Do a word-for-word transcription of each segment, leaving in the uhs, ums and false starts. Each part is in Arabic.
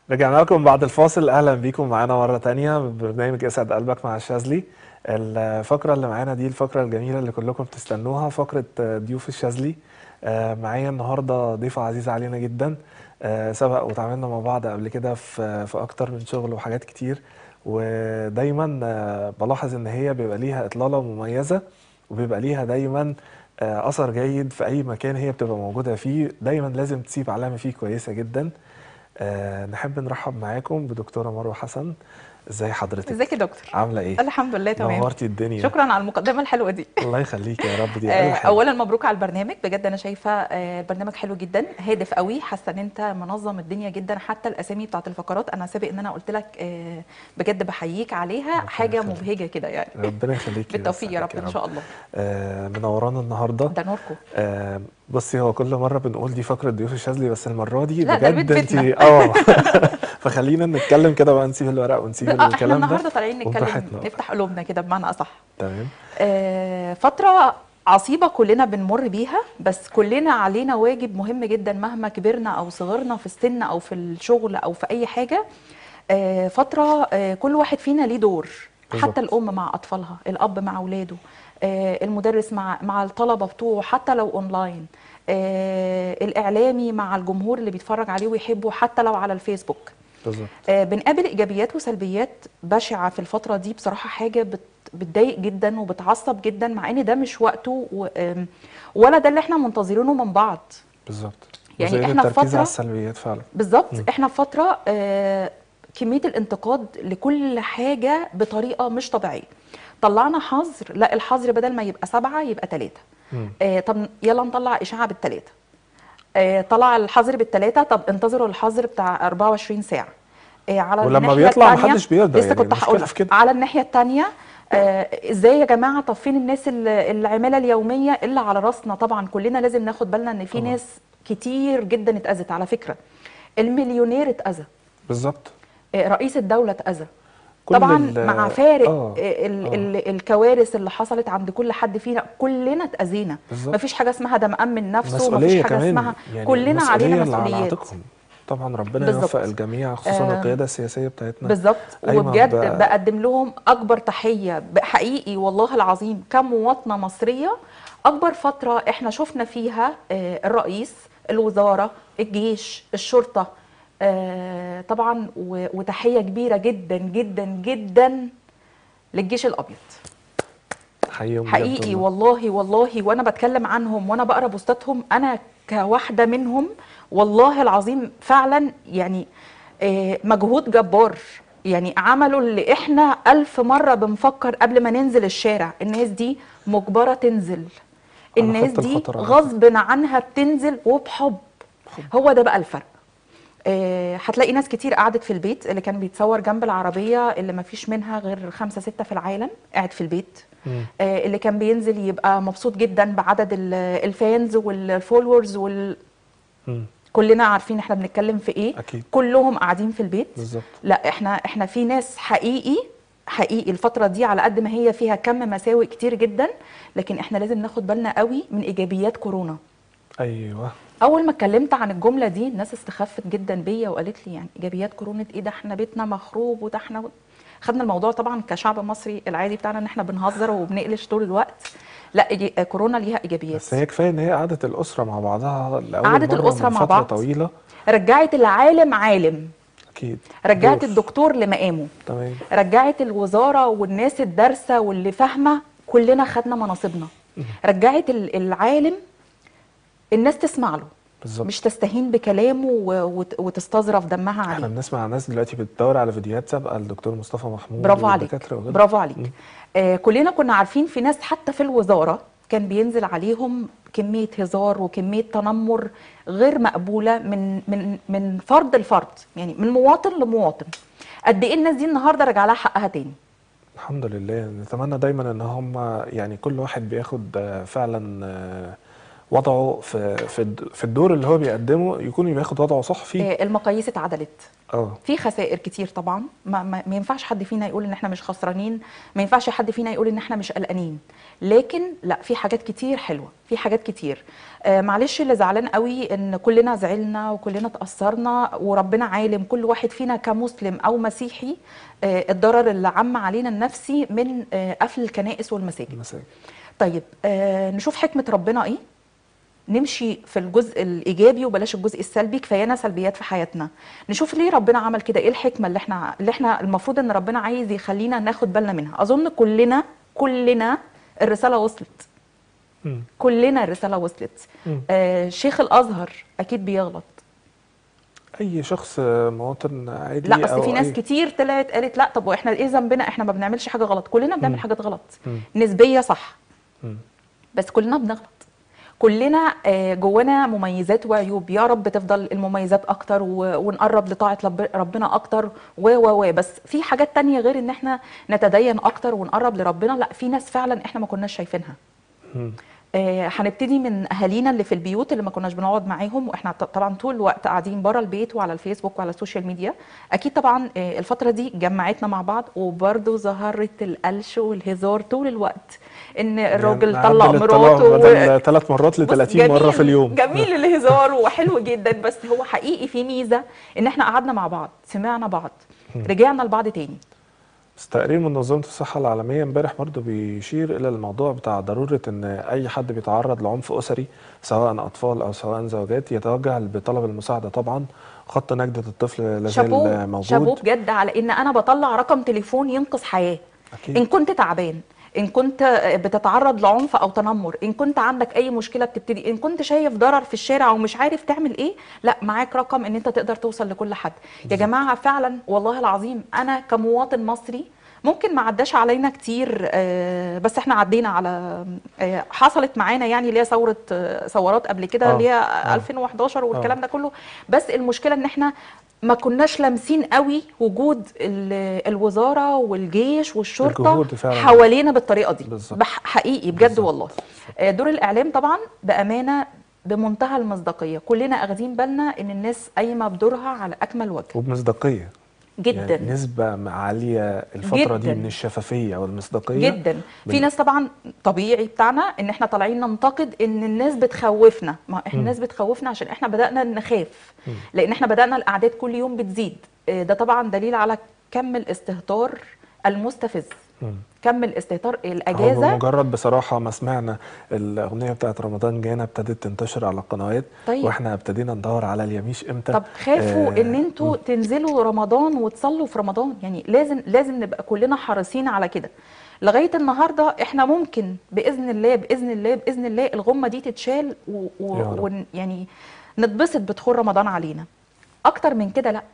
رجعنا لكم بعد الفاصل. اهلا بيكم معانا مره تانية ببرنامج اسعد قلبك مع الشاذلي. الفقره اللي معانا دي الفقره الجميله اللي كلكم بتستنوها، فقره ضيوف الشاذلي. آه، معايا النهارده ضيفه عزيزه علينا جدا. آه، سبق وتعاملنا مع بعض قبل كده في في اكتر من شغل وحاجات كتير، ودايما آه، بلاحظ ان هي بيبقى ليها اطلاله مميزه، وبيبقى ليها دايما آه، اثر جيد في اي مكان هي بتبقى موجوده فيه. دايما لازم تسيب علامه فيه كويسه جدا. أه نحب نرحب معاكم بدكتورة مروة حسن. ازاي حضرتك؟ ازيك يا دكتور؟ عاملة ايه؟ الحمد لله تمام. نورتي الدنيا. شكرا على المقدمه الحلوه دي. الله يخليك يا رب، دي اقل آه، حاجة. اولا مبروك على البرنامج، بجد انا شايفه آه، البرنامج حلو جدا، هادف قوي، حاسه ان انت منظم الدنيا جدا، حتى الاسامي بتاعت الفقرات انا سابق ان انا قلت لك آه، بجد بحييك عليها، ربنا حاجه يخليك. مبهجه كده يعني. ربنا يخليكي بالتوفيق يا ويوفقك رب يا ان رب. شاء الله. آه منورانا النهاردة. ده نوركم. آه بصي، هو كل مرة بنقول دي فقرة ضيوف الشاذلي، بس المرة دي لا ده البيت بجد بيتنا. انتي اه فخلينا نتكلم كده بقى، نسيب الورق ونسيب اه احنا الكلام ده النهارده طالعين نتكلم، وبراحتنا بقى. نفتح قلوبنا كده بمعنى اصح. تمام. آه، فترة عصيبة كلنا بنمر بيها، بس كلنا علينا واجب مهم جدا مهما كبرنا أو صغرنا في السن أو في الشغل أو في أي حاجة. آه، فترة آه، كل واحد فينا ليه دور، حتى بالظبط. الأم مع أطفالها، الأب مع أولاده، آه، المدرس مع مع الطلبة بتوعه حتى لو أونلاين، آه، الإعلامي مع الجمهور اللي بيتفرج عليه ويحبه حتى لو على الفيسبوك. بالظبط. آه، بنقابل ايجابيات وسلبيات بشعه في الفتره دي، بصراحه حاجه بت بتضايق جدا وبتعصب جدا، مع ان ده مش وقته و- آم، ولا ده اللي احنا منتظرينه من بعض. بالظبط. يعني وزائد احنا في التركيز على فتره، السلبيات فعلا. بالظبط مم. احنا في فتره آه، كميه الانتقاد لكل حاجه بطريقه مش طبيعيه. طلعنا حظر، لا الحظر بدل ما يبقى سبعه يبقى ثلاثه. مم. آه، طب يلا نطلع اشاعه بالثلاثه. آه، طلع الحظر بالثلاثه، طب انتظروا الحظر بتاع أربعة وعشرين ساعه. آه، على ولما الناحيه بيطلع الثانيه، محدش بيرضى، لسه يعني كنت هقول المشكلة في لك كده. على الناحيه الثانيه. ازاي يا جماعه؟ طب فين الناس ال- العماله اليوميه اللي على راسنا؟ طبعا كلنا لازم ناخد بالنا ان في طبعا. ناس كتير جدا اتاذت على فكره. المليونير اتاذى، بالظبط. آه، رئيس الدوله اتاذى. كل طبعا ال مع فارق اه آه، ال اه ال الكوارث اللي حصلت عند كل حد فينا، كلنا اتاذينا. مفيش بالظبط. حاجه اسمها ده مأمن نفسه، مفيش المسؤولية حاجه كمان، اسمها، يعني كلنا علينا المسؤولية اللي على مسؤوليات. عاتقهم. طبعا ربنا يوفق بالظبط. الجميع، خصوصا آم، القيادة السياسية بتاعتنا. بالظبط، قايمة وبجد ب بقدم لهم اكبر تحيه حقيقي والله العظيم كمواطنه مصريه. اكبر فتره احنا شفنا فيها آه، الرئيس، الوزاره، الجيش، الشرطه، آه، طبعا و- وتحيه كبيره جدا جدا جدا للجيش الابيض. حقيقهم بجد حقيقي والله. والله والله، وانا بتكلم عنهم وانا بقرا بوستاتهم، انا كواحده منهم والله العظيم فعلا يعني آه، مجهود جبار. يعني عملوا اللي احنا ألف مرة بنفكر قبل ما ننزل الشارع. الناس دي مجبرة تنزل، على الناس خط دي الخطر على فكرة. غصب عنها بتنزل وبحب. حب. هو ده بقى الفرق. آه، هتلاقي ناس كتير قعدت في البيت، اللي كان بيتصور جنب العربية اللي ما فيش منها غير خمسة ستة في العالم قاعد في البيت. مم. آه، اللي كان بينزل يبقى مبسوط جدا بعدد ال- الفانز والفولورز وال... مم. كلنا عارفين احنا بنتكلم في ايه. أكيد. كلهم قاعدين في البيت. بالظبط. لا احنا احنا في ناس حقيقي حقيقي الفترة دي على قد ما هي فيها كم مساوئ كتير جدا، لكن احنا لازم ناخد بالنا قوي من ايجابيات كورونا. أيوه. اول ما اتكلمت عن الجمله دي الناس استخفت جدا بيا وقالت لي يعني ايجابيات كورونا ايه؟ ده احنا بيتنا مخروب، وده احنا خدنا الموضوع طبعا كشعب مصري العادي بتاعنا ان احنا بنهزر وبنقلش طول الوقت. لا إيجي- كورونا ليها ايجابيات. بس هي كفاية إن هي قعدت الأسرة مع بعضها لأول قعدت مرة الاسره من مع فترة بعض، طويلة. رجعت العالم عالم، أكيد. رجعت دور. الدكتور لمقامه، تمام. رجعت الوزاره والناس الدارسه واللي فاهمه كلنا خدنا مناصبنا، مم. رجعت ال- العالم الناس تسمع له، بالظبط. مش تستهين بكلامه و- وت- وتستظرف دمها احنا عليه. بنسمع ناس دلوقتي بتدور على فيديوهات سابقة الدكتور مصطفى محمود برافو عليك، والدكاترة وغيره. برافو عليك. مم. آه كلنا كنا عارفين في ناس حتى في الوزارة كان بينزل عليهم كمية هزار وكمية تنمر غير مقبولة من من من فرد لفرد، يعني من مواطن لمواطن. قد ايه الناس دي النهارده راجع لها حقها تاني. الحمد لله. نتمنى دايما ان هم يعني كل واحد بياخد آه، فعلا آه، وضعه في في الد- في الدور اللي هو بيقدمه يكون بياخد وضعه صح فيه. آه، المقاييس اتعدلت. اه في خسائر كتير طبعا، ما, ما, ما ينفعش حد فينا يقول ان احنا مش خسرانين، ما ينفعش حد فينا يقول ان احنا مش قلقانين، لكن لا، في حاجات كتير حلوه، في حاجات كتير. آه معلش، اللي زعلان قوي ان كلنا زعلنا وكلنا اتاثرنا، وربنا عالم كل واحد فينا كمسلم او مسيحي آه الضرر اللي عم علينا النفسي من آه قفل الكنائس والمساجد. مثلا. طيب آه نشوف حكمه ربنا ايه، نمشي في الجزء الايجابي وبلاش الجزء السلبي، كفايانا سلبيات في حياتنا. نشوف ليه ربنا عمل كده، ايه الحكمه اللي احنا اللي احنا المفروض ان ربنا عايز يخلينا ناخد بالنا منها. اظن كلنا كلنا الرساله وصلت، مم. كلنا الرساله وصلت. مم. آه شيخ الازهر اكيد بيغلط. اي شخص مواطن عادي لا، اصل او في ناس اي. كتير طلعت قالت لا، طب واحنا ايه ذنبنا، احنا ما بنعملش حاجه غلط. كلنا بنعمل مم. حاجات غلط، مم. نسبيه صح، مم. بس كلنا بنغلط. كلنا آه، جوانا مميزات وعيوب، يا رب تفضل المميزات اكتر و- ونقرب لطاعة لب- ربنا اكتر و و و بس في حاجات تانية غير ان احنا نتدين اكتر ونقرب لربنا، لا، في ناس فعلا احنا ما كناش شايفينها. مم. آه، هنبتدي من اهالينا اللي في البيوت اللي ما كناش بنقعد معاهم، واحنا ط- طبعا طول الوقت قاعدين بره البيت وعلى الفيسبوك وعلى السوشيال ميديا. اكيد طبعا آه، الفتره دي جمعتنا مع بعض، وبرده ظهرت القلش والهزار طول الوقت، ان الراجل يعني طلق نعدل الطلاق مراته و... بدل ثلاث مرات ل بص، ثلاثين مره في جميل اليوم. جميل الهزار وحلو جدا، بس هو حقيقي في ميزه ان احنا قعدنا مع بعض، سمعنا بعض، رجعنا لبعض تاني. بس تقرير من منظمة الصحة العالمية امبارح برضه بيشير إلى الموضوع بتاع ضرورة إن أي حد بيتعرض لعنف أسري سواء أطفال أو سواء زوجات يتوجه بطلب المساعدة طبعا. خط نجدة الطفل لازال شابوه شابوه موجود. بجد على ان انا بطلع رقم تليفون ينقذ حياه. أكيد. ان كنت تعبان، ان كنت بتتعرض لعنف او تنمر، ان كنت عندك اي مشكله بتبتدي، ان كنت شايف ضرر في الشارع ومش عارف تعمل ايه، لا، معاك رقم ان انت تقدر توصل لكل حد. يا جماعه فعلا والله العظيم انا كمواطن مصري ممكن ما عداش علينا كتير، آه، بس احنا عدينا على آه، حصلت معانا يعني اللي هي ثوره آه، ثورات قبل كده، اه اللي هي اه ألفين وحداشر اه والكلام ده كله. بس المشكله ان احنا ما كناش لامسين قوي وجود ال- الوزاره والجيش والشرطه الجهود فعلا. حوالينا بالطريقه دي. بالظبط. بح- حقيقي بجد بالظبط. والله. آه، دور الاعلام طبعا بامانه بمنتهى المصداقيه، كلنا اخدين بالنا ان الناس قايمه بدورها على اكمل وجه. وبمصداقية. جدا يعني نسبة عالية الفترة دي من جدا الشفافية والمصداقية. جدا. في بال... ناس طبعا طبيعي بتاعنا ان احنا طالعين ننتقد ان الناس بتخوفنا، ما احنا مم. الناس بتخوفنا عشان احنا بدأنا نخاف، مم. لان احنا بدأنا الاعداد كل يوم بتزيد. آه، ده طبعا دليل على كم الاستهتار المستفز، مم. كم الاستهتار. هو الاجازه بمجرد بصراحة ما سمعنا الأغنية بتاعت رمضان جانا ابتدت تنتشر على القنوات، طيب، واحنا ابتدينا ندور على اليميش امتى. طب خافوا ان آه انتوا تنزلوا رمضان وتصلوا في رمضان، يعني لازم لازم نبقى كلنا حريصين على كده. لغايه النهارده احنا ممكن باذن الله باذن الله باذن الله الغمه دي تتشال و- يا و- رب. ون- يعني نتبسط بدخول رمضان علينا. اكتر من كده لا.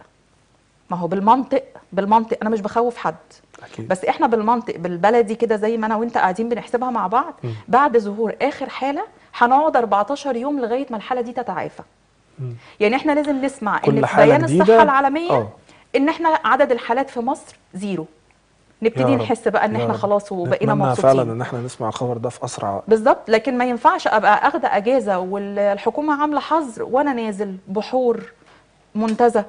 ما هو بالمنطق بالمنطق انا مش بخوف حد، أكيد. بس احنا بالمنطق بالبلدي كده زي ما انا وانت قاعدين بنحسبها مع بعض، مم. بعد ظهور اخر حاله هنقعد أربعتاشر يوم لغايه ما الحاله دي تتعافى. مم. يعني احنا لازم نسمع ان كل في حالة بيان الصحه جديدة. العالميه اه ان احنا عدد الحالات في مصر زيرو، نبتدي يا رب. نحس بقى ان يا احنا رب. خلاص وبقينا نتمنى فعلا مبسوطين. ان احنا نسمع الخبر ده في اسرع وقت. بالظبط، لكن ما ينفعش ابقى اخده اجازه والحكومه عامله حظر وانا نازل بحور منتزه.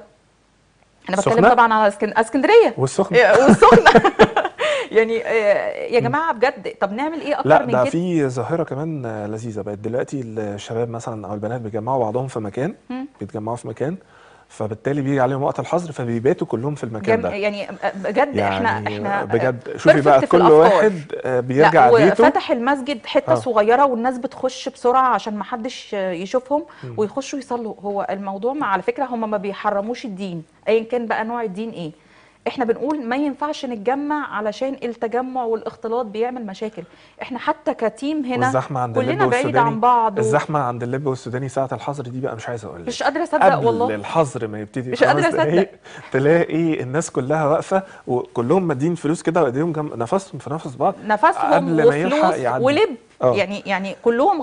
انا بتكلم السخنة طبعا على اسكن- اسكندريه والسخنة. إيه، والسخنه. يعني إيه، يا جماعه بجد، طب نعمل ايه اكتر لا من ده كده؟ في ظاهرة كمان آه، لذيذة بقت دلوقتي. الشباب مثلا او البنات بيجمعوا بعضهم في مكان، مم. بيتجمعوا في مكان، فبالتالي بيجي عليهم وقت الحظر فبيباتوا كلهم في المكان جم... ده. يعني بجد احنا يعني احنا بجد شوفي perfect بقى في كل الافكار. واحد آه، بيرجع لا، بيته. وفتح المسجد حته اه صغيره والناس بتخش بسرعه عشان ما حدش يشوفهم مم. ويخشوا يصلوا. هو الموضوع مع على فكره هم ما بيحرموش الدين ايا كان بقى نوع الدين ايه. احنا بنقول ما ينفعش نتجمع علشان التجمع والاختلاط بيعمل مشاكل. احنا حتى كتيم هنا والزحمه عند اللب كلنا بعيد والسوداني. عن بعض و... الزحمه عند اللب والسوداني ساعه الحظر دي بقى مش عايز اقول لك. مش قادره اصدق قبل والله، الحظر ما يبتدي مش قادره بخمس اصدق. دقايق تلاقي الناس كلها واقفه وكلهم مادين فلوس كده وايديهم جنب نفسهم في نفس بعض نفسهم قبل ما يلحق وفلوس يعدي. ولب، اه يعني يعني كلهم غلط.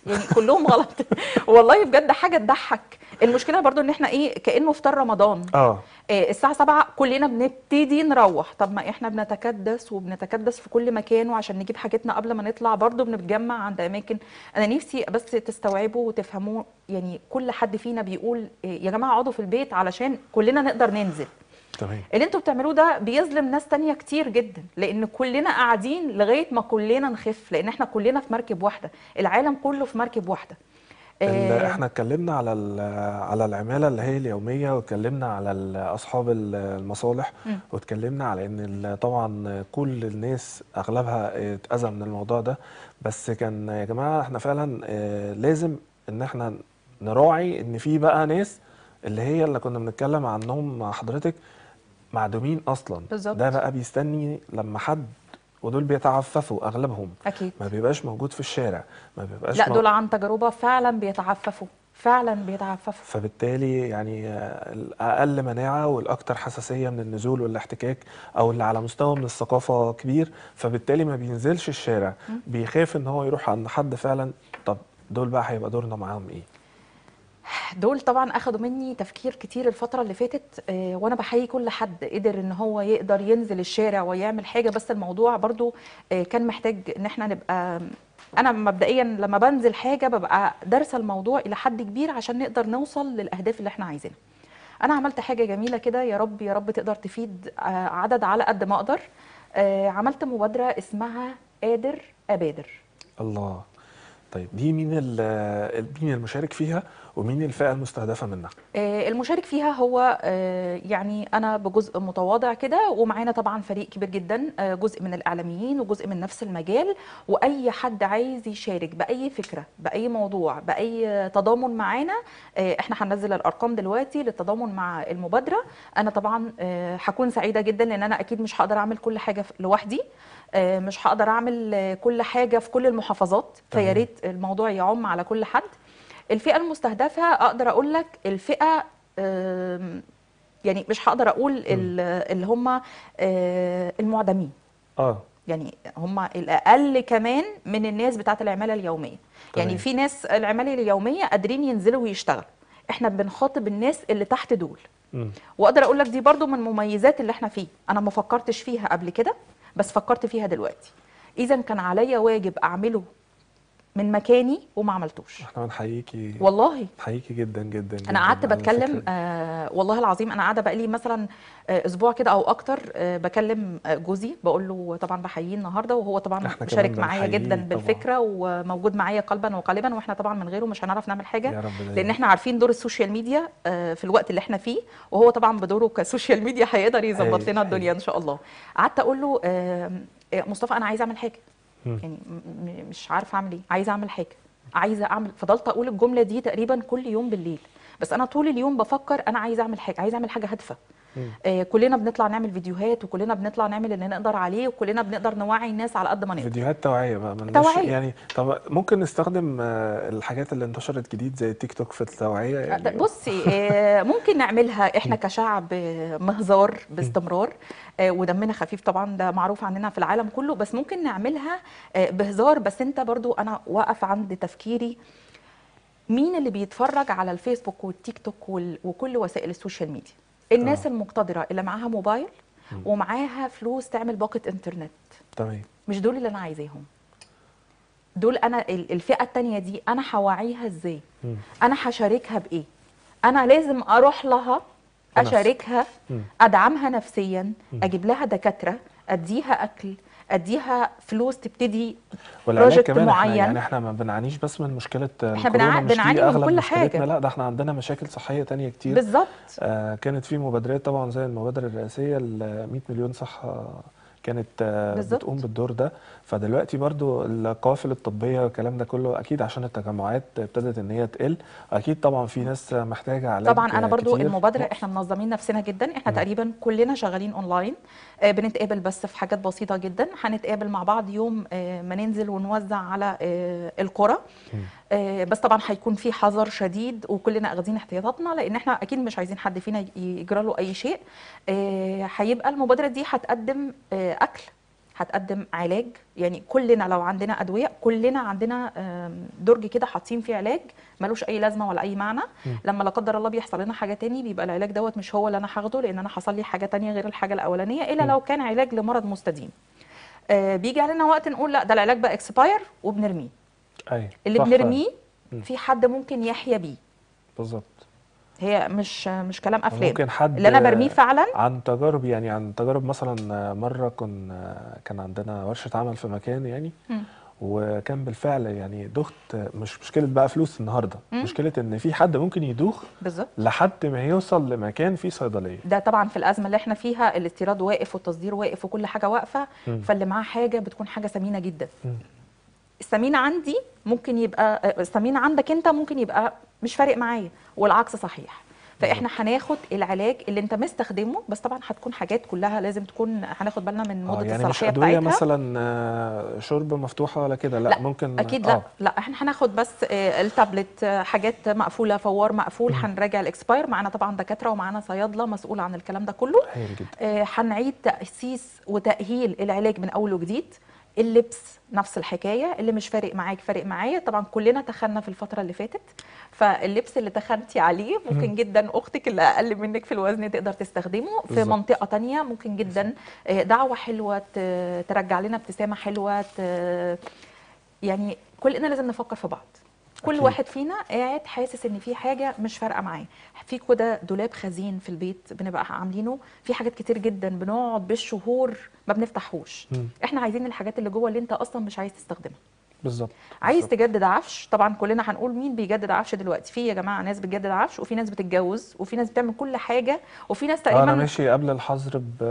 يعني كلهم غلط. والله بجد حاجه تضحك. المشكله برضو ان احنا ايه، كانه فطار رمضان. اه آه، الساعة سبعة كلنا بنبتدي نروح. طب ما احنا بنتكدس وبنتكدس في كل مكان، وعشان نجيب حاجتنا قبل ما نطلع برضو بنتجمع عند أماكن. أنا نفسي بس تستوعبوا وتفهموا، يعني كل حد فينا بيقول آه، يا جماعة اقعدوا في البيت علشان كلنا نقدر ننزل. تمام. اللي انتوا بتعملوه ده بيظلم ناس تانية كتير جدا، لأن كلنا قاعدين لغاية ما كلنا نخف، لأن احنا كلنا في مركب واحدة، العالم كله في مركب واحدة. ال- آه، احنا اتكلمنا على ال- على العمالة اللي هي اليومية، واتكلمنا على ال- أصحاب ال- المصالح، مم، واتكلمنا على إن ال- طبعا كل الناس أغلبها اتأذى من الموضوع ده. بس كان يا جماعة احنا فعلا آه، لازم إن احنا نراعي إن في بقى ناس اللي هي اللي كنا بنتكلم عنهم مع حضرتك معدومين أصلا. ده بالظبط. بقى بيستني لما حد، ودول بيتعففوا أغلبهم، أكيد. ما بيبقاش موجود في الشارع، ما بيبقاش لا مو... دول عن تجربة فعلا بيتعففوا، فعلا بيتعففوا. فبالتالي يعني آه، الأقل مناعة والأكثر حساسية من النزول والاحتكاك، أو اللي على مستوى من الثقافة كبير، فبالتالي ما بينزلش الشارع، م. بيخاف إن هو يروح عند حد فعلا. طب دول بقى هيبقى دورنا معاهم إيه؟ دول طبعا اخدوا مني تفكير كتير الفترة اللي فاتت. آه، وانا بحيي كل حد قدر ان هو يقدر ينزل الشارع ويعمل حاجة، بس الموضوع برضو آه، كان محتاج ان احنا نبقى. انا مبدئيا لما بنزل حاجة ببقى دارسة الموضوع الى حد كبير عشان نقدر نوصل للاهداف اللي احنا عايزينها. انا عملت حاجة جميلة كده، يا رب يا رب تقدر تفيد آه، عدد على قد ما اقدر. آه، عملت مبادرة اسمها قادر ابادر. الله. طيب دي مين ال- مين المشارك فيها، ومين الفئة المستهدفة منها؟ آه، المشارك فيها هو آه، يعني أنا بجزء متواضع كده، ومعانا طبعا فريق كبير جدا، آه، جزء من الإعلاميين وجزء من نفس المجال. وأي حد عايز يشارك بأي فكرة بأي موضوع بأي تضامن معانا، آه، احنا هننزل الأرقام دلوقتي للتضامن مع المبادرة. أنا طبعا آه، هكون سعيدة جدا، لأن أنا أكيد مش هقدر أعمل كل حاجة لوحدي. آه، مش هقدر أعمل آه، كل حاجة في كل المحافظات، فيا تمام. ريت الموضوع يعم على كل حد. الفئة المستهدفة أقدر أقول لك الفئة، آم، يعني مش هقدر أقول مم. ال- اللي هم آه، المعدمين. اه. يعني هم الأقل كمان من الناس بتاعت العمالة اليومية. يعني تمام. في ناس العمالة اليومية قادرين ينزلوا ويشتغلوا، احنا بنخاطب الناس اللي تحت دول. مم. واقدر اقول لك دي برضو من مميزات اللي احنا فيه، انا ما فكرتش فيها قبل كده بس فكرت فيها دلوقتي. اذا كان عليا واجب اعمله من مكاني وما عملتوش. احنا بنحييكي، والله بنحييكي جدا جدا انا قعدت جدا على الفكرة بتكلم، دي. آه والله العظيم انا قاعده بقالي مثلا آه اسبوع كده او اكتر، آه بكلم آه جوزي بقول له طبعا بحييه النهارده، وهو طبعا احنا كمان مشارك معايا جدا بنحييه طبعا. بالفكره وموجود معايا قلبا وقالبا، واحنا طبعا من غيره مش هنعرف نعمل حاجه، يا رب لان دايما. احنا عارفين دور السوشيال ميديا آه في الوقت اللي احنا فيه، وهو طبعا بدوره كسوشيال ميديا هيقدر يظبط هايل لنا الدنيا هايل. ان شاء الله. قعدت اقول له آه آه، مصطفى انا عايزه اعمل حاجه، مم. يعني م- م- مش عارفه اعمل ايه، عايزه اعمل حاجه، عايزه اعمل. فضلت اقول الجمله دي تقريبا كل يوم بالليل، بس انا طول اليوم بفكر انا عايزه اعمل حاجه، عايزه اعمل حاجه هادفه. مم. آه كلنا بنطلع نعمل فيديوهات، وكلنا بنطلع نعمل اللي نقدر عليه، وكلنا بنقدر نوعي الناس على قد ما نقدر. فيديوهات توعية بقى ملناش توعيه. يعني. طب ممكن نستخدم آه، الحاجات اللي انتشرت جديد زي التيك توك في التوعية يعني؟ بصي آه، ممكن نعملها احنا كشعب آه، مهزار مم. باستمرار، آه، ودمنا خفيف طبعا، ده معروف عننا في العالم كله، بس ممكن نعملها آه، بهزار. بس انت برضو انا واقف عند تفكيري، مين اللي بيتفرج على الفيسبوك والتيك توك وال- وكل وسائل السوشيال ميديا؟ الناس اه. المقتدرة اللي معاها موبايل مم. ومعاها فلوس تعمل باقة انترنت. تمام. مش دول اللي انا عايزاهم. دول انا ال- الفئة التانية دي انا هوعيها ازاي؟ مم. انا هشاركها بايه؟ انا لازم اروح لها بنفسك. اشاركها، مم. ادعمها نفسيا، مم. اجيب لها دكاترة، اديها اكل، اديها فلوس تبتدي والعلاج بروجكت كمان، احنا معين. يعني احنا ما بنعانيش بس من مشكلة احنا الكورونا، بنع... مش دي بنعاني من اغلب كل مشكلتنا، حاجة. لا ده احنا عندنا مشاكل صحية تانية كتير. بالظبط. آه كانت في مبادرات طبعا زي المبادرة الرئاسية ال مية مليون صحة، كانت آه بتقوم بالظبط. بالدور ده. فدلوقتي برضو القوافل الطبية والكلام ده كله اكيد عشان التجمعات ابتدت ان هي تقل، اكيد طبعا في ناس محتاجة علاج طبعا انا آه برضو كتير المبادره احنا نقص. منظمين نفسنا جدا، احنا مم. تقريبا كلنا شغالين اونلاين، آه، بنتقابل بس في حاجات بسيطه جدا. هنتقابل مع بعض يوم آه، ما ننزل ونوزع على آه، القرى، مم. آه، بس طبعا هيكون في حذر شديد وكلنا اخذين احتياطاتنا، لان احنا اكيد مش عايزين حد فينا يجرى له اي شيء. آه، هيبقى المبادره دي هتقدم آه، اكل، هتقدم علاج. يعني كلنا لو عندنا ادويه، كلنا عندنا آم، درج كده حاطين فيه علاج ملوش اي لازمه ولا اي معنى. مم. لما لا قدر الله بيحصل لنا حاجه تاني، بيبقى العلاج دوت مش هو اللي انا هاخده، لان انا حصل لي حاجه تانية غير الحاجه الاولانيه، الا مم. لو كان علاج لمرض مستديم. آه، بيجي علينا وقت نقول لا ده العلاج بقى اكسباير وبنرميه. ايوه اللي صح فعلا. بنرميه مم. في حد ممكن يحيا بيه. بالظبط. هي مش مش كلام افلام. وممكن حد اللي انا برميه فعلا. عن تجارب، يعني عن تجارب مثلا مرة كنا كان عندنا ورشة عمل في مكان يعني، مم. وكان بالفعل يعني دخت. مش مشكلة بقى فلوس النهاردة، مم. مشكلة ان في حد ممكن يدوخ بالظبط. لحد ما يوصل لمكان فيه صيدلية. ده طبعا في الازمه اللي احنا فيها، الاستيراد واقف والتصدير واقف وكل حاجه واقفه، مم. فاللي معاه حاجه بتكون حاجه ثمينه جدا. مم. الثمين عندي ممكن يبقى، الثمين عندك انت ممكن يبقى مش فارق معايا، والعكس صحيح. فاحنا بالظبط. هناخد العلاج اللي انت مستخدمه، بس طبعا هتكون حاجات كلها لازم تكون هناخد بالنا من اه مده يعني مش الصلاحيه أدوية بتاعتها. مثلا آه، شرب مفتوحة ولا كده، لا لا ممكن اكيد لا، اه. لا احنا هناخد بس آه، التابلت، آه، حاجات مقفوله، فوار مقفول، مم. هنراجع الاكسباير. معانا طبعا دكاتره ومعانا صيادله مسؤول عن الكلام ده كله. هايل جدا. آه، هنعيد تاسيس وتاهيل العلاج من اول وجديد. اللبس نفس الحكايه، اللي مش فارق معاك فارق معايا. طبعا كلنا تخنا في الفتره اللي فاتت، فاللبس اللي تخنتي عليه مم. ممكن جدا اختك اللي اقل منك في الوزن تقدر تستخدمه في بالظبط. منطقه تانية. ممكن جدا آه، دعوه حلوه ت- ترجع لنا ابتسامه حلوه. ت- يعني كلنا لازم نفكر في بعض. كل أكيد. واحد فينا قاعد حاسس ان في حاجه مش فارقه معاه. في كده دولاب خزين في البيت بنبقى عاملينه، في حاجات كتير جدا بنقعد بالشهور ما بنفتحوش. مم. احنا عايزين الحاجات اللي جوه اللي انت اصلا مش عايز تستخدمها. بالظبط. عايز بالظبط. تجدد عفش، طبعا كلنا هنقول مين بيجدد عفش دلوقتي. في يا جماعه ناس بتجدد عفش، وفي ناس بتتجوز، وفي ناس بتعمل كل حاجه، وفي ناس اه انا تقريبا. ماشي قبل الحظر ب...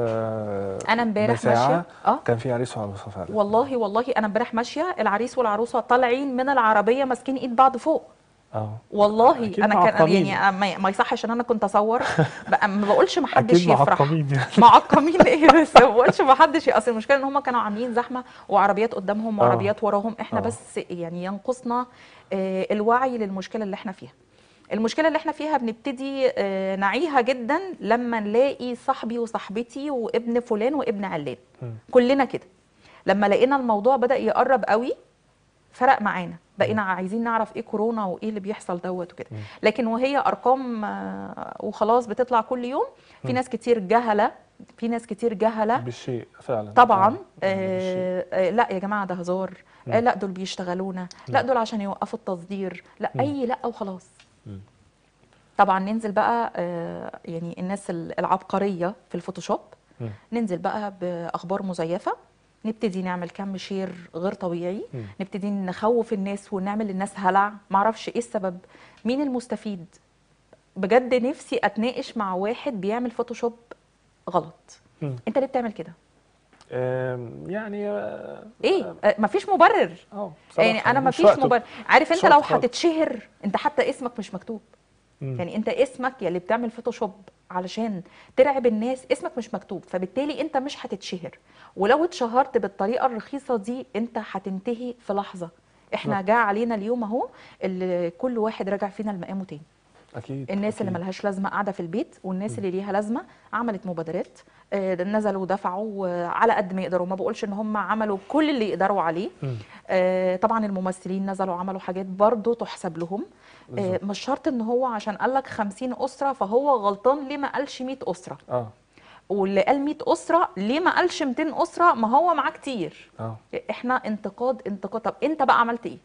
انا امبارح ماشيه بساعة، اه كان في عريس وعروسة فعلا. والله والله انا امبارح ماشيه، العريس والعروسه طالعين من العربيه ماسكين ايد بعض فوق. اه والله اكيد انا كان يعني معقمين. أنا ما ما يصحش ان انا كنت اصور. بقى ما بقولش ما اكيد حدش يفرح. معقمين يعني. معقمين ايه بس، ما بقولش ما حدش. اصل المشكله ان هم كانوا عاملين زحمه، وعربيات قدامهم اه وعربيات وراهم. احنا اه. بس يعني ينقصنا آه، الوعي للمشكله اللي احنا فيها. المشكله اللي احنا فيها بنبتدي آه، نعيها جدا لما نلاقي صاحبي وصاحبتي وابن فلان وابن علان. مم. كلنا كده. لما لقينا الموضوع بدأ يقرب قوي، فرق معانا، مم. بقينا عايزين نعرف ايه كورونا وايه اللي بيحصل دوت وكده. مم. لكن وهي ارقام آه، وخلاص بتطلع كل يوم. في مم. ناس كتير جهله، في ناس كتير جهله. بالشيء فعلا طبعا اه. يعني بالشيء. آه آه لا يا جماعه ده هزار، آه مم. لا دول بيشتغلونا، لا مم. دول عشان يوقفوا التصدير، لا مم. اي لا وخلاص. مم. طبعا ننزل بقى آه يعني الناس العبقريه في الفوتوشوب، مم. ننزل بقى باخبار مزيفه، نبتدي نعمل كم شير غير طبيعي، مم. نبتدي نخوف الناس ونعمل للناس هلع. معرفش ايه السبب، مين المستفيد. بجد نفسي اتناقش مع واحد بيعمل فوتوشوب غلط. مم. انت ليه بتعمل كده؟ آم، يعني اه ايه آه، مفيش مبرر. آه، يعني بصراحة انا يعني مش مفيش وقته. مبرر. عارف مش انت لو وقته خالص. هتتشهر، انت حتى اسمك مش مكتوب. مم. يعني انت اسمك يا اللي بتعمل فوتوشوب علشان ترعب الناس، اسمك مش مكتوب، فبالتالي انت مش هتتشهر. ولو اتشهرت بالطريقه الرخيصه دي انت هتنتهي في لحظه. احنا بالظبط. جاء علينا اليوم اهو اللي كل واحد راجع فينا لمقامه تاني. اكيد الناس اللي اكيد. ملهاش لازمه قاعده في البيت، والناس مم. اللي ليها لازمه عملت مبادرات، آه، نزلوا ودفعوا آه، على قد ما يقدروا. ما بقولش ان هم عملوا كل اللي يقدروا عليه. مم. آه، طبعا الممثلين نزلوا عملوا حاجات برضو تحسب لهم. آه، بالظبط. مش شرط ان هو عشان قال لك خمسين اسره فهو غلطان. ليه ما قالش مية اسره؟ اه واللي قال مية اسره ليه ما قالش ميتين اسره؟ ما هو معاه كتير. اه. احنا انتقاد انتقاد. طب انت بقى عملت ايه؟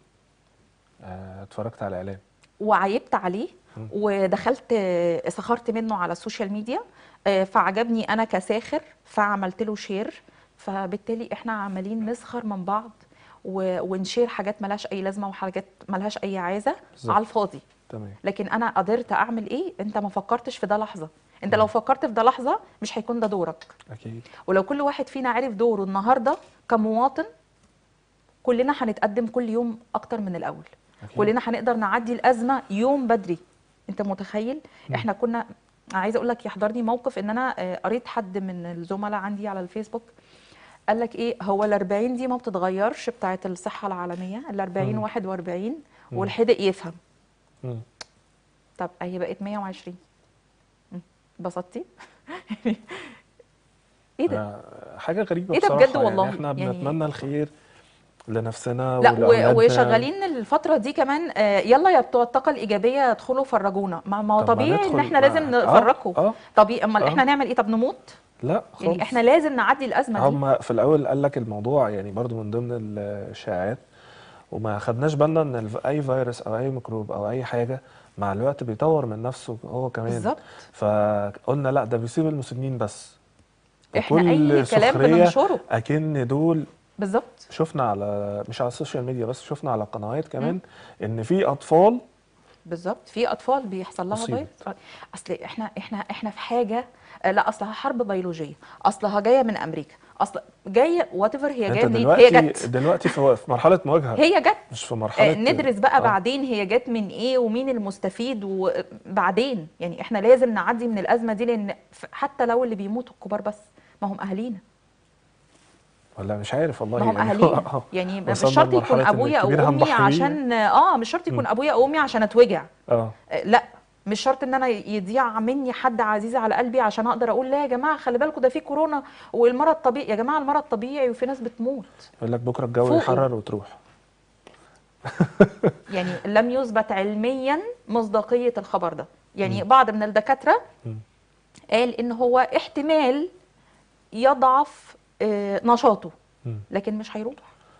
آه، اتفرجت على اعلان. وعيبت عليه، مم. ودخلت آه، سخرت منه على السوشيال ميديا، آه، فعجبني انا كساخر فعملت له شير. فبالتالي احنا عمالين نسخر من بعض و- ونشير حاجات ملهاش اي لازمه وحاجات ملهاش اي عايزه على بالظبط. الفاضي. تمام. لكن انا قدرت اعمل ايه؟ انت ما فكرتش في ده لحظه. انت مم. لو فكرت في ده لحظه مش هيكون ده دورك. اكيد. ولو كل واحد فينا عرف دوره النهارده كمواطن، كلنا هنتقدم كل يوم اكتر من الاول. اكيد. كلنا هنقدر نعدي الازمه يوم بدري. انت متخيل؟ مم. احنا كنا، عايزه اقول لك يحضرني موقف ان انا آه، قريت حد من الزملاء عندي على الفيسبوك قال لك ايه، هو ال أربعين دي ما بتتغيرش بتاعه الصحه العالميه، ال أربعين مم. واحد وأربعين مم. والحدق يفهم. مم. طب اهي بقت مية وعشرين. مم. اتبسطتي؟ ايه ده؟ آه، حاجه غريبه ايه ده بصراحه. بجد يعني والله احنا يعني. بنتمنى الخير لنفسنا لا و- ولاولادنا. وشغالين الفترة دي كمان، آه، يلا يا بتوع الطاقة الإيجابية ادخلوا فرجونا. ما ما هو طب ما طبيعي إن ندخل احنا لازم معاك. اه نفرجكم. اه طبيعي، أمال اه احنا نعمل إيه؟ طب نموت؟ لا يعني احنا خالص. لازم نعدي الأزمة دي. هم في الاول قال لك الموضوع يعني برضو من ضمن الشائعات، وما خدناش بالنا ان الف- اي فيروس او اي ميكروب او اي حاجه مع الوقت بيطور من نفسه هو كمان. بالظبط. فقلنا لا ده بيصيب المسنين بس، احنا أي بكل كلام سخريه، بننشره. اكن دول. بالظبط. شفنا على مش على السوشيال ميديا بس، شفنا على القنوات مم. كمان ان في اطفال بالظبط، في اطفال بيحصل لها فيروس. اصيبت. آه، اصل احنا احنا احنا في حاجه. آه، لا اصلها حرب بيولوجيه، اصلها جايه من امريكا، اصل جايه وات ايفر، هي انت جايه منين؟ هي دلوقتي جت. دلوقتي في في مرحله مواجهه، هي جت. مش في آه، مرحله. ندرس بقى اه بعدين هي جت من ايه ومين المستفيد، وبعدين يعني احنا لازم نعدي من الازمه دي، لان ف- حتى لو اللي بيموتوا الكبار بس، ما هم اهالينا. ولا مش عارف والله ما هم يعني. اهالينا، يعني م- مش وصلنا شرط يكون لمرحله ان ابويا الكبير او امي هنضحي بيه. عشان اه مش شرط مم. يكون ابويا او امي عشان اتوجع. اه آه، لا، مش شرط ان انا يضيع مني حد عزيز على قلبي عشان اقدر اقول لا يا جماعه خلي بالكم ده في كورونا والمرض طبيعي. يا جماعه المرض طبيعي وفي ناس بتموت. يقول لك بكره الجو فوقوا. يحرر وتروح. يعني لم يثبت علميا مصداقيه الخبر ده. يعني مم. بعض من الدكاتره مم. قال ان هو احتمال يضعف آه، نشاطه، مم. لكن مش هيروح.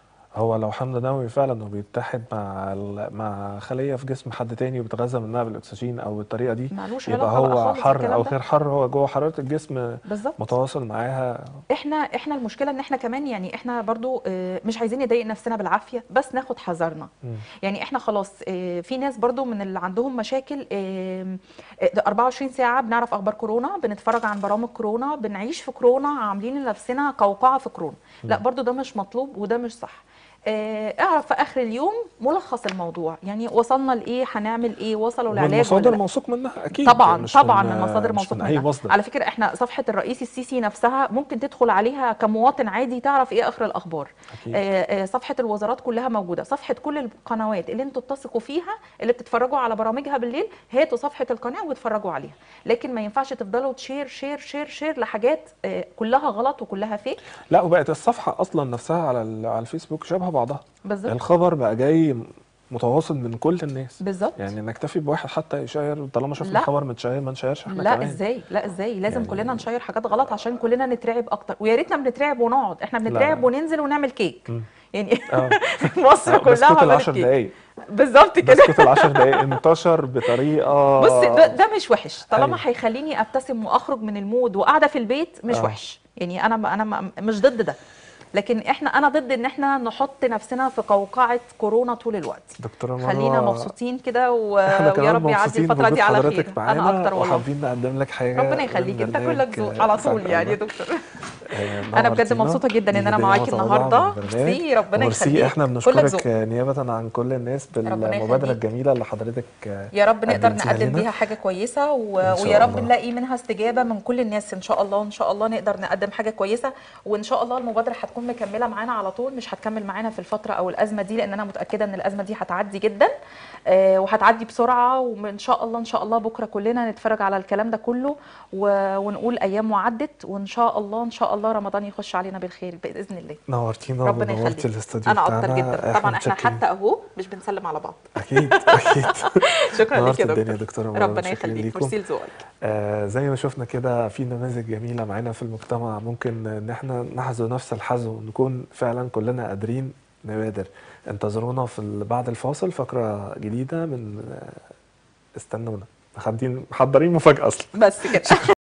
هو لو حمض نووي فعلا وبيتحد مع ال- مع خليه في جسم حد تاني وبيتغذى منها بالاكسجين او بالطريقه دي، مالوش يبقى علاقه بقى هو خالص حر او بالكلام ده. غير حر، هو جوه حراره الجسم بالظبط. متواصل معاها. احنا احنا المشكله ان احنا كمان، يعني احنا برضو آه، مش عايزين نضايق نفسنا بالعافيه، بس ناخد حذرنا. مم. يعني احنا خلاص، آه، في ناس برضو من اللي عندهم مشاكل، آه، آه، ده أربعة وعشرين ساعه بنعرف اخبار كورونا، بنتفرج عن برامج كورونا، بنعيش في كورونا، عاملين لنفسنا قوقعه في كورونا. لا مم. برضو ده مش مطلوب وده مش صح. آه، اعرف في اخر اليوم ملخص الموضوع، يعني وصلنا لايه، هنعمل ايه، وصلوا ومن العلاج ولا مصادر لا. موثوق منها اكيد، طبعا مش طبعا من من مصادر مش موثوق من اي منها. مصدر. على فكره احنا صفحه الرئيس السيسي نفسها ممكن تدخل عليها كمواطن عادي تعرف ايه اخر الاخبار. اكيد. آه، آه، صفحه الوزارات كلها موجوده، صفحه كل القنوات اللي انتوا بتثقوا فيها اللي بتتفرجوا على برامجها بالليل، هاتوا صفحه القناه واتفرجوا عليها. لكن ما ينفعش تفضلوا تشير شير شير شير لحاجات آه، كلها غلط وكلها فيك. لا وبقت الصفحه اصلا نفسها على ال- على الفيسبوك شبه بعضها. بالظبط. الخبر بقى جاي متواصل من كل الناس. بالظبط. يعني نكتفي بواحد حتى يشير، طالما شفنا لا الخبر متشير ما نشيرش احنا لا كمان. ازاي، لا ازاي، لازم يعني كلنا نشير حاجات غلط عشان كلنا نترعب اكتر. ويا ريتنا بنترعب ونقعد، احنا لا بنترعب لا. وننزل ونعمل كيك. مم. يعني اه مصر كلها بسكوت عملت العشر كيك. دقايق. بالظبط كده. بسكوت العشر دقايق انتشر بطريقه. بص ده, ده مش وحش طالما ايوه. هيخليني ابتسم واخرج من المود وقاعده في البيت، مش اه وحش. يعني انا انا م- مش ضد ده، لكن احنا انا ضد ان احنا نحط نفسنا في قوقعه كورونا طول الوقت. دكتوره خلينا مروه، مبسوطين كده و... احنا ويا كمان رب يعدي مبسوطين الفتره بوجود دي على خير. حضرتك انا معانا اكتر والله. وحابين نقدم لك حاجه ربنا من يخليك، انت برنامج كلك ذوق على يسعد طول يعني يا قلبك. دكتور. آه، انا بجد نورتينا. مبسوطه جدا ان دي انا هديه معاكي متواضعه من النهارده. البرنامج. ميرسي، ربنا وميرسي، احنا يخليك، كلك ذوق. بنشكرك نيابه عن كل الناس ربنا بالمبادره يخليك. الجميله اللي حضرتك يا رب نقدر قدمتيها نقدم لنا. بيها حاجة كويسة و... ان ويا شاء رب الله. نلاقي منها استجابة من كل الناس إن شاء الله. إن شاء الله نقدر نقدم حاجة كويسة، وإن شاء الله المبادرة هتكون مكملة معانا على طول، مش هتكمل معانا في الفترة أو الأزمة دي، لأن أنا متأكدة إن الأزمة دي هتعدي جدا آه، وهتعدي بسرعة. وإن شاء الله إن شاء الله بكرة كلنا نتفرج على الكلام ده كله و... ونقول أيام وعدت، وإن شاء الله إن شاء الله رمضان يخش علينا بالخير بإذن الله. نورتينا ربنا ونورتي يخليك. الاستوديو أنا أكتر بتاعنا. جدا طبعا، إحنا متشكرين. حتى أهو مش بنسلم على بعض. اكيد اكيد. شكرا ليك نورتي يا الدنيا يا دكتور. دكتوره مروه، ربنا متشكرين يخليك، ليكم. ميرسي لذوقك. آه زي ما شفنا كده في نماذج جميلة معانا في المجتمع، ممكن ان احنا نحذو نفس الحذو ونكون فعلا كلنا قادرين نبادر. انتظرونا في ال- بعد الفاصل فقرة جديدة من آه، استنونا، محضرين محضرين مفاجأة اصلا. بس كده.